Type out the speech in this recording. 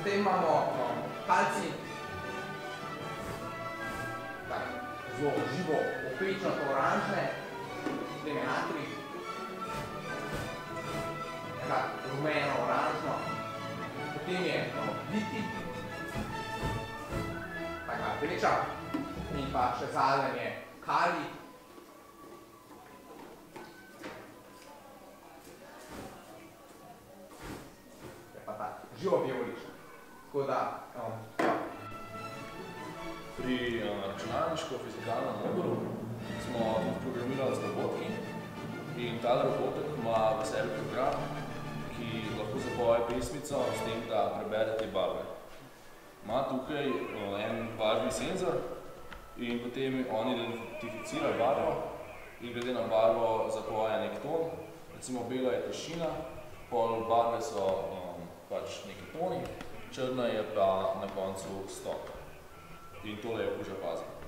Potem imamo kalcij, zelo živo, opečnato oranžne, potem je natrij, rumeno, oranžno, potem je litij, taka rdeča, in pa še zadnje je kalij. Je pa ta živo vijolična. Tako da, Pri računalniško-fizikalnem modulu smo tudi programirali z robotki in ta robotek ima v sebi program, ki lahko zapoje pesmico s tem, da prebere te barve. Ima tukaj en važni senzor in potem on identificira barvo in glede na barvo zapoje nek ton. Recimo bela je tišina, pol barve so pač neki toni, črna je pa na koncu stok. In tole je kuža paza.